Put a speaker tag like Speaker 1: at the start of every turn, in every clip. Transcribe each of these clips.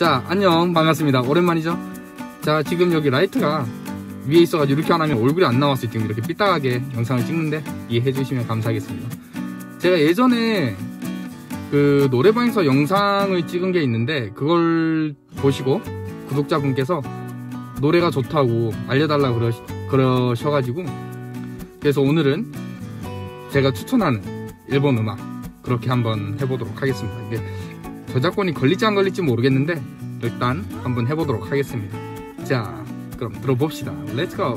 Speaker 1: 자, 안녕, 반갑습니다. 오랜만이죠? 자, 지금 여기 라이트가 위에 있어가지고 이렇게 안 하면 얼굴이 안 나왔어요. 지금 이렇게 삐딱하게 영상을 찍는데 이해해 주시면 감사하겠습니다. 제가 예전에 그 노래방에서 영상을 찍은 게 있는데 그걸 보시고 구독자분께서 노래가 좋다고 알려달라고 그러셔가지고, 그래서 오늘은 제가 추천하는 일본 음악 그렇게 한번 해보도록 하겠습니다. 이게 저작권이 걸릴지 안 걸릴지 모르겠는데 일단 한번 해보도록 하겠습니다. 자, 그럼 들어봅시다. Let's go!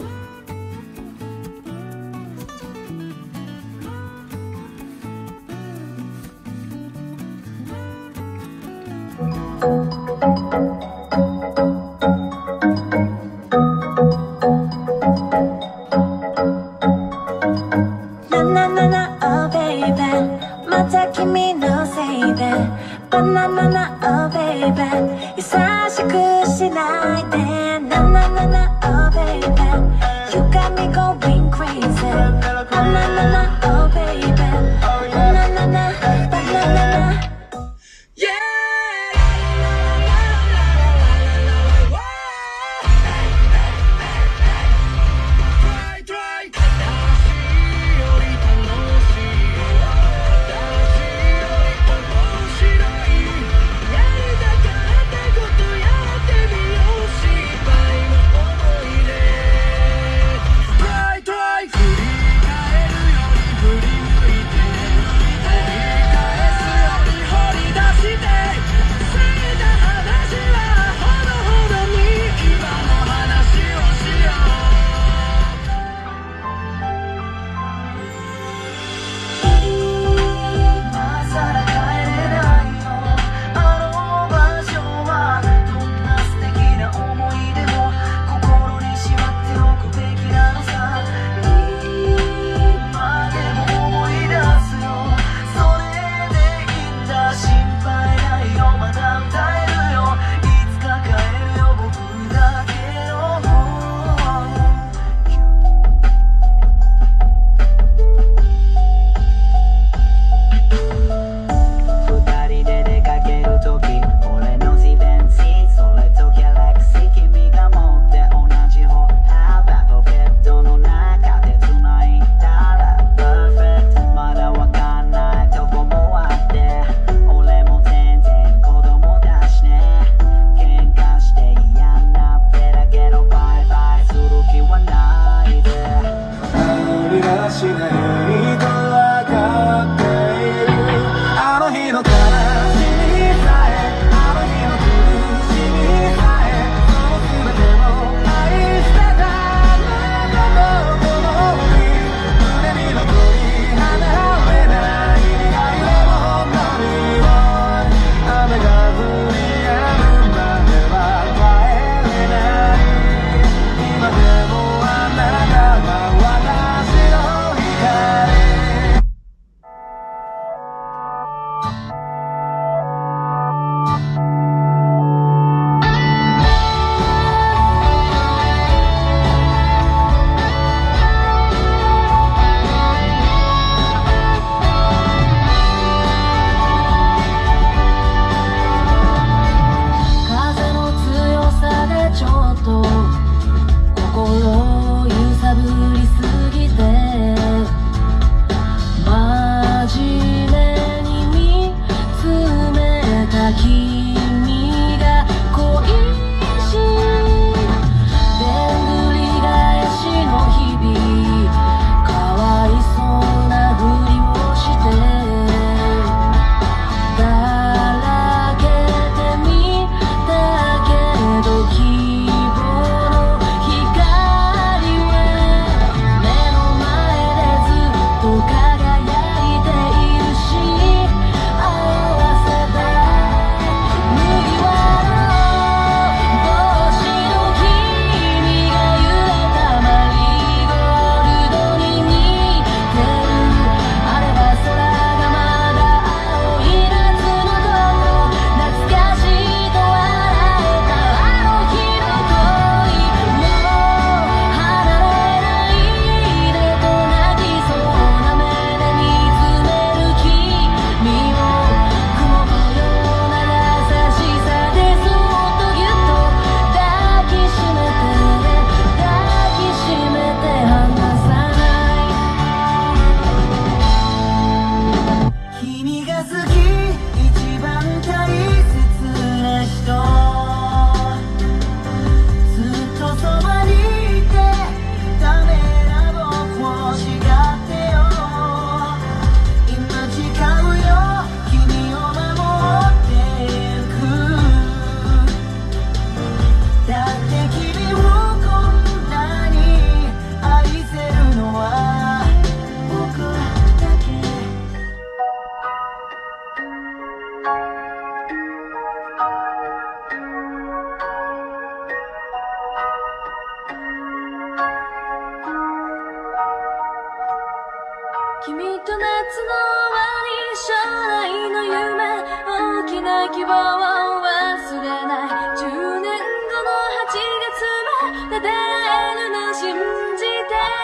Speaker 2: の終わり将来の夢大きな希望を忘れない10年後の8月まで出会えるの信じて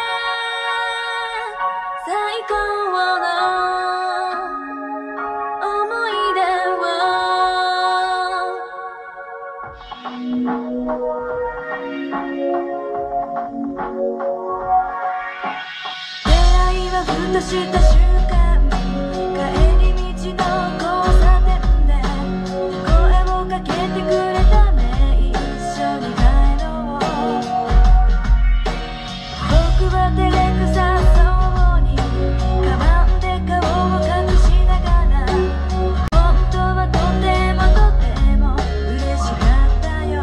Speaker 2: 最高の思い出を出会いはふとした瞬間帰り道の交差点で声をかけてくれたね一緒に帰ろう僕は照れくさそうにカバンで顔を隠しながら本当はとてもとても嬉しかったよ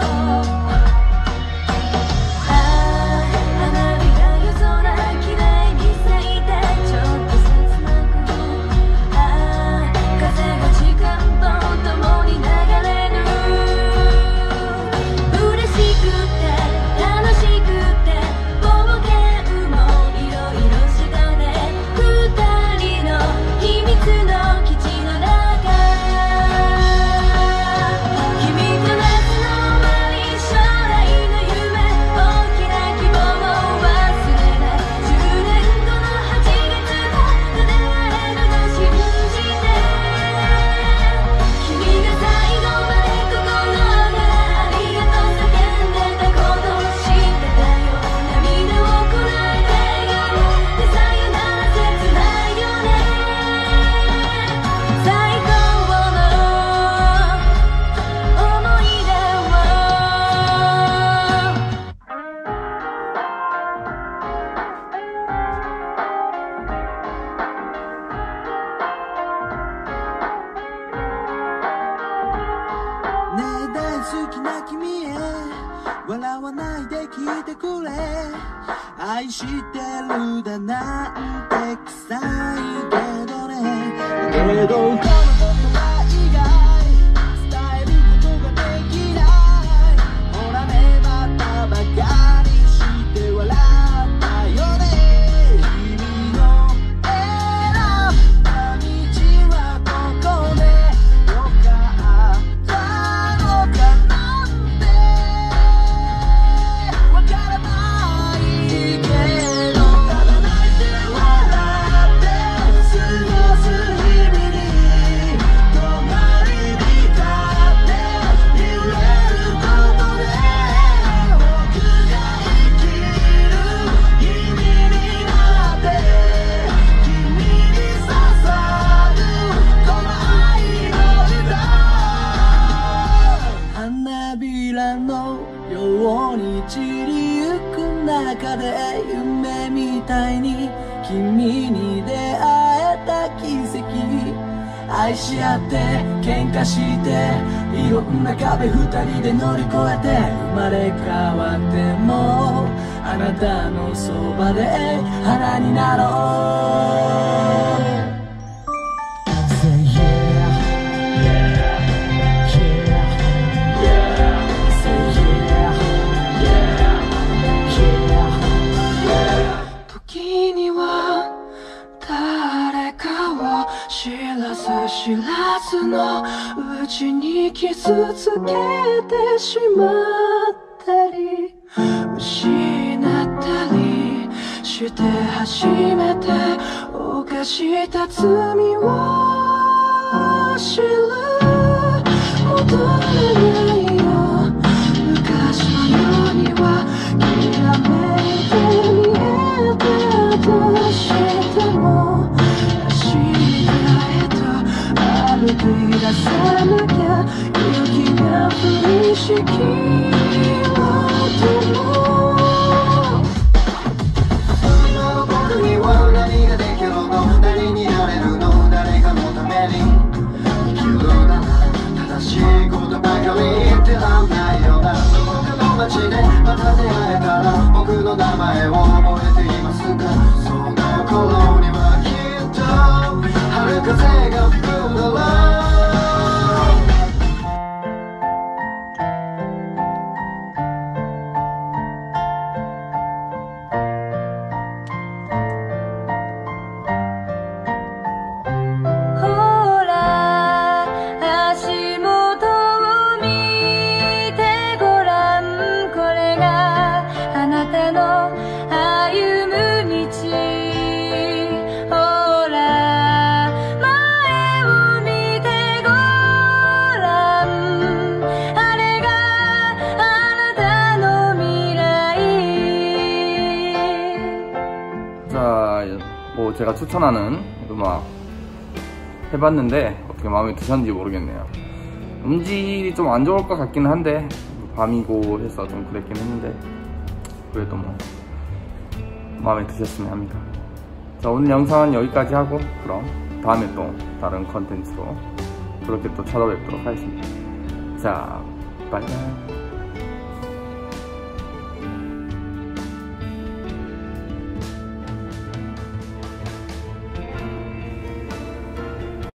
Speaker 2: ああ花火が夜空きれいに咲いてちょっと切なくああ風が時間と共に流れる嬉しくて楽しくて冒険もいろいろしたね二人の秘密の基地の中君と夏の終わり将来の夢大きな希望を忘れない10年後の8月まで出会えるの信じて君が最後まで心からありがとう叫んでたこと知ってたよ涙をこらえて笑顔でさよなら切ないよね最高の思い出を
Speaker 3: ねえ大好きな君へ笑わないで聞いてくれ愛してるだなんて臭いけどねけどこの言葉以外伝えることができないほらねまたバカにして笑ったよね君の選んだ道はどこでよかったのかなんてわからないけどただ泣いて笑って過ごす日々に隣に立っていれることで僕が生きる意味になって君に捧ぐこの愛の歌花びらのように散りゆく中で夢みたいに君に出会えた奇跡愛し合って喧嘩していろんな壁二人で乗り越えて生まれ変わってもあなたのそばで花になろう Say yeah, yeah, yeah, say yeah, yeah, yeah. 時には誰かを知らず知らずのうちに傷つけてしまったり失ったりして初めて犯した罪を知る戻れないよ昔のようにはきらめいて見えたとしても明日へと歩き出さなきゃ勇気が降りしきるとも今の僕には何ができるの何になれるの誰かのために生きるなら正しいことばかり言ってらんないよなどこかの街でまた出会えたら僕の名前を覚えていますかその頃にはきっと春風が吹くだろう
Speaker 1: 제가 추천하는 음악 해봤는데 어떻게 마음에 드셨는지 모르겠네요. 음질이 좀 안 좋을 것 같기는 한데 밤이고 해서 좀 그랬긴 했는데 그래도 뭐 마음에 드셨으면 합니다. 자, 오늘 영상은 여기까지 하고 그럼 다음에 또 다른 컨텐츠로 그렇게 또 찾아뵙도록 하겠습니다. 자, 빠이빠이.